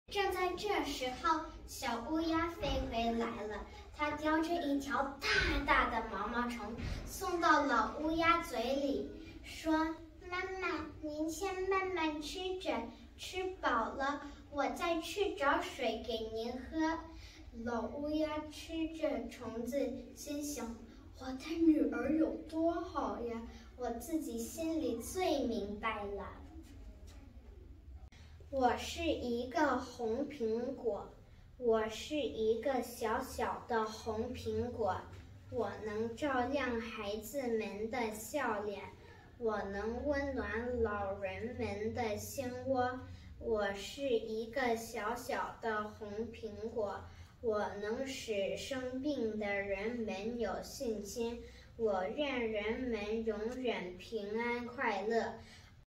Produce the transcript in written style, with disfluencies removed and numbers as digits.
正在这时候，小乌鸦飞回来了，它叼着一条大大的毛毛虫，送到老乌鸦嘴里，说：“妈妈，您先慢慢吃着，吃饱了我再去找水给您喝。”老乌鸦吃着虫子，心想：“我的女儿有多好呀，我自己心里最明白了。”我是一个红苹果，我是一个小小的红苹果，我能照亮孩子们的笑脸，我能温暖老人们的心窝。我是一个小小的红苹果，我能使生病的人们有信心，我愿人们永远平安快乐。